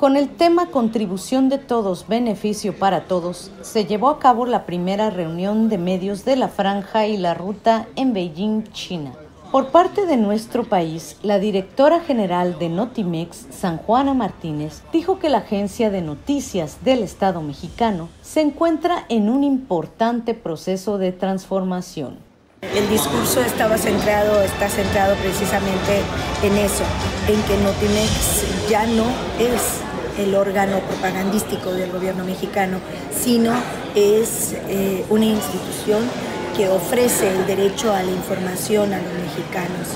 Con el tema Contribución de todos, beneficio para todos, se llevó a cabo la primera reunión de medios de la Franja y la Ruta en Beijing, China. Por parte de nuestro país, la directora general de Notimex, Sanjuana Martínez, dijo que la agencia de noticias del Estado mexicano se encuentra en un importante proceso de transformación. El discurso está centrado precisamente en eso, en que Notimex ya no es el órgano propagandístico del gobierno mexicano, sino es una institución que ofrece el derecho a la información a los mexicanos,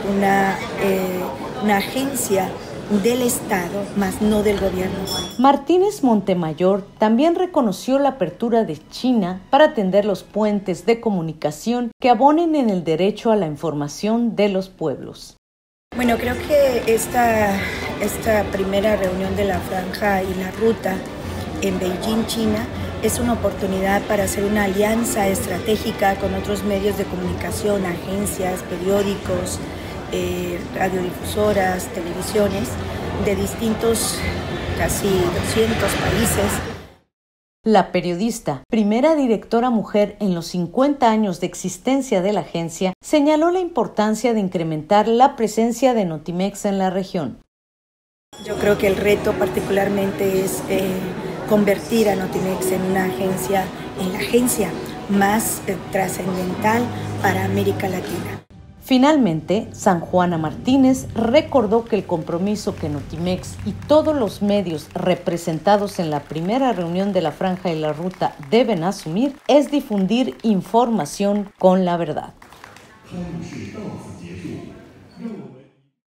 una agencia del Estado, más no del gobierno. Martínez Montemayor también reconoció la apertura de China para atender los puentes de comunicación que abonen en el derecho a la información de los pueblos. Bueno, creo que esta primera reunión de la Franja y la Ruta en Beijing, China, es una oportunidad para hacer una alianza estratégica con otros medios de comunicación, agencias, periódicos, radiodifusoras, televisiones de distintos, casi 200 países. La periodista, primera directora mujer en los 50 años de existencia de la agencia, señaló la importancia de incrementar la presencia de Notimex en la región. Yo creo que el reto particularmente es convertir a Notimex en la agencia más trascendental para América Latina. Finalmente, Sanjuana Martínez recordó que el compromiso que Notimex y todos los medios representados en la primera reunión de la Franja y la Ruta deben asumir es difundir información con la verdad.